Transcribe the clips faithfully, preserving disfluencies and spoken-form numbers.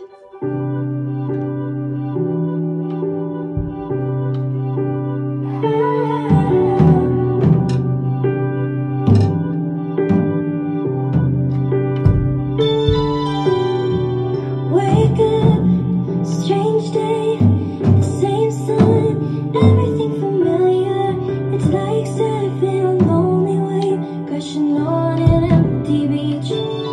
Wake up, strange day, the same sun, everything familiar. It's like surfing a lonely wave, crashing on an empty beach.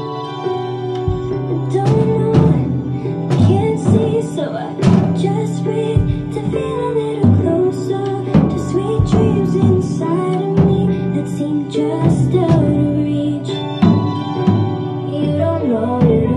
I don't know, I can't see, so I just breathe to feel a little closer to sweet dreams inside of me that seem just out of reach. You don't know, you